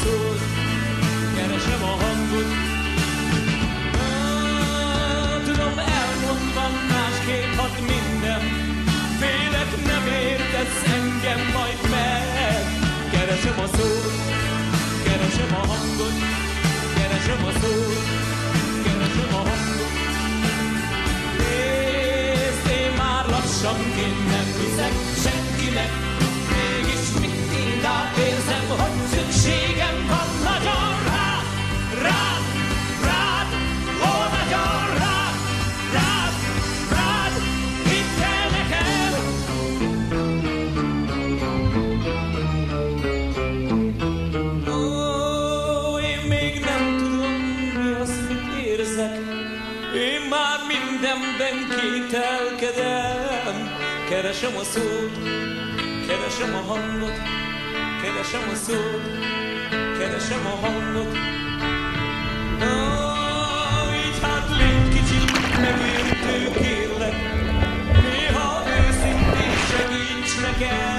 szót, keresem a hangot. Tudom, elmondva másképp hat minden, félek, nem értesz engem majd meg. Keresem a szót, keresem a hangot, keresem a szót, keresem a hangot. Nézd, én már lassanként nem hiszek senkinek, mégis inkább érzem, hogy szükségem van nagyon rád, rád, rád, ó, nagyon rád, rád, rád, hidd el nekem. Ó, én még nem tudom, mi az, mit érzek, én már mindenben kételkedem. Keresem a szót, keresem a hangot, keresem a szót, keresem a hangot. Így hát légy kicsit megértő, kérlek, néha őszintén segíts nekem.